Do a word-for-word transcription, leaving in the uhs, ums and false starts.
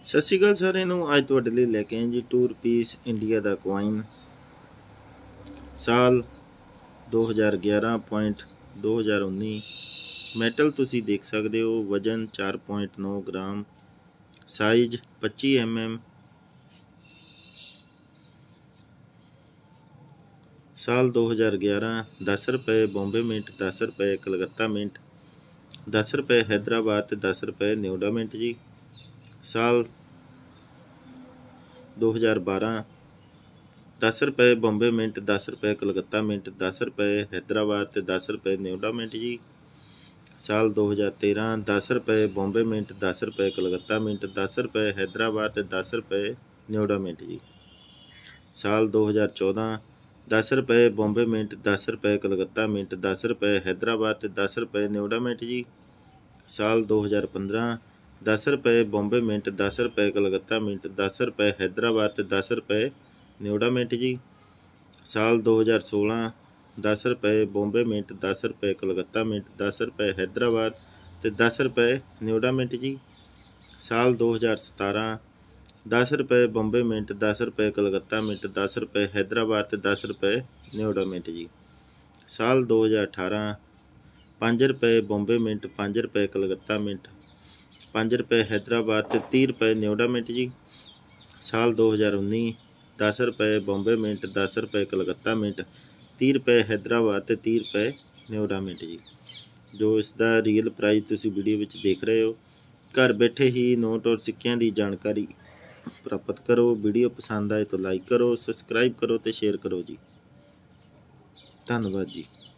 ਸਤਿ ਸ਼੍ਰੀ ਅਕਾਲ ਸਾਰਿਆਂ ਨੂੰ। ਅੱਜ ਤੁਹਾਡੇ ਲਈ ਲੈ ਕੇ ਆਏ ਜੀ ਟੂ ਰੁਪੀਸ ਇੰਡੀਆ ਦਾ ਕੋਇਨ ਸਾਲ ਦੋ ਹਜ਼ਾਰ ਗਿਆਰਾਂ ਪੁਆਇੰਟ ਦੋ ਹਜ਼ਾਰ ਉੱਨੀ। ਮੈਟਲ ਤੁਸੀਂ ਦੇਖ ਸਕਦੇ ਹੋ, ਵਜ਼ਨ ਚਾਰ ਪੁਆਇੰਟ ਨੌ ਗ੍ਰਾਮ, ਸਾਈਜ਼ ਪੱਚੀ ਐਮ ਐਮ। ਸਾਲ ਦੋ ਹਜ਼ਾਰ ਗਿਆਰਾਂ। ਦਸ ਰੁਪਏ ਬੰਬੇ ਮਿੰਟ, ਦਸ ਰੁਪਏ ਕਲਕੱਤਾ ਮਿੰਟ, ਦਸ ਰੁਪਏ ਹੈਦਰਾਬਾਦ ਤੇ ਦਸ ਰੁਪਏ ਨਿਊਡਾ ਮਿੰਟ ਜੀ। ਸਾਲ ਦੋ ਹਜ਼ਾਰ ਬਾਰਾਂ। ਦਸ ਰੁਪਏ ਬੰਬੇ ਮਿੰਟ, ਦਸ ਰੁਪਏ ਕਲਕੱਤਾ ਮਿੰਟ, ਦਸ ਰੁਪਏ ਹੈਦਰਾਬਾਦ ਤੇ ਦਸ ਰੁਪਏ ਨਿਊਡਾ ਮਿੰਟ ਜੀ। ਸਾਲ ਦੋ ਹਜ਼ਾਰ ਤੇਰਾਂ। ਦਸ ਰੁਪਏ ਬੰਬੇ ਮਿੰਟ, ਦਸ ਰੁਪਏ ਕਲਕੱਤਾ ਮਿੰਟ, ਦਸ ਰੁਪਏ ਹੈਦਰਾਬਾਦ ਤੇ ਦਸ ਰੁਪਏ ਨਿਊਡਾ ਮਿੰਟ ਜੀ। ਸਾਲ ਦੋ ਹਜ਼ਾਰ ਚੌਦਾਂ। ਦਸ ਰੁਪਏ ਬੰਬੇ ਮਿੰਟ, ਦਸ ਰੁਪਏ ਕਲਕੱਤਾ ਮਿੰਟ, ਦਸ ਰੁਪਏ ਹੈਦਰਾਬਾਦ ਤੇ ਦਸ ਰੁਪਏ ਨਿਊਡਾ ਮਿੰਟ ਜੀ। ਸਾਲ ਦੋ ਹਜ਼ਾਰ ਪੰਦਰਾਂ। ਦਸ ਰੁਪਏ ਬੰਬੇ ਮਿੰਟ, ਦਸ ਰੁਪਏ ਕਲਕੱਤਾ ਮਿੰਟ, ਦਸ ਰੁਪਏ ਹੈਦਰਾਬਾਦ ਤੇ ਦਸ ਰੁਪਏ ਨਿਊਡਾ ਮਿੰਟ ਜੀ। ਸਾਲ ਦੋ ਹਜ਼ਾਰ ਸੋਲਾਂ। ਦਸ ਰੁਪਏ ਬੰਬੇ ਮਿੰਟ, ਦਸ ਰੁਪਏ ਕਲਕੱਤਾ ਮਿੰਟ, ਦਸ ਰੁਪਏ ਹੈਦਰਾਬਾਦ ਤੇ ਦਸ ਰੁਪਏ ਨਿਊਡਾ ਮਿੰਟ ਜੀ। ਸਾਲ ਦੋ ਹਜ਼ਾਰ ਸਤਾਰਾਂ। ਦਸ ਰੁਪਏ ਬੰਬੇ ਮਿੰਟ, ਦਸ ਰੁਪਏ ਕਲਕੱਤਾ ਮਿੰਟ, ਦਸ ਰੁਪਏ ਹੈਦਰਾਬਾਦ ਤੇ ਦਸ ਰੁਪਏ ਨਿਊਡਾ ਮਿੰਟ ਜੀ। ਸਾਲ ਦੋ ਹਜ਼ਾਰ ਅਠਾਰਾਂ। ਪੰਜ ਰੁਪਏ ਬੰਬੇ ਮਿੰਟ, ਪੰਜ ਰੁਪਏ ਕਲਕੱਤਾ ਮਿੰਟ, ਪੰਜ ਰੁਪਏ ਹੈਦਰਾਬਾਦ ਤੇ ਤੀਹ ਰੁਪਏ ਨਿਊਡਾ ਮਿੰਟ ਜੀ। ਸਾਲ ਦੋ ਹਜ਼ਾਰ ਉੱਨੀ। ਦਸ ਰੁਪਏ ਬੰਬੇ ਮਿੰਟ, ਦਸ ਰੁਪਏ ਕਲਕੱਤਾ ਮਿੰਟ, ਤੀਹ ਰੁਪਏ ਹੈਦਰਾਬਾਦ ਤੇ ਤੀਹ ਰੁਪਏ ਨਿਊਡਾ ਮਿੰਟ ਜੀ। ਜੋ ਇਸ ਦਾ ਰੀਅਲ ਪ੍ਰਾਈਸ ਤੁਸੀਂ ਵੀਡੀਓ ਵਿੱਚ ਦੇਖ ਰਹੇ ਹੋ। ਘਰ ਬੈਠੇ ਹੀ ਨੋਟ ਔਰ ਸਿੱਕਿਆਂ ਦੀ ਜਾਣਕਾਰੀ ਪ੍ਰਾਪਤ ਕਰੋ। ਵੀਡੀਓ ਪਸੰਦ ਆਏ ਤਾਂ ਲਾਈਕ ਕਰੋ, ਸਬਸਕ੍ਰਾਈਬ ਕਰੋ ਤੇ ਸ਼ੇਅਰ ਕਰੋ ਜੀ। ਧੰਨਵਾਦ ਜੀ।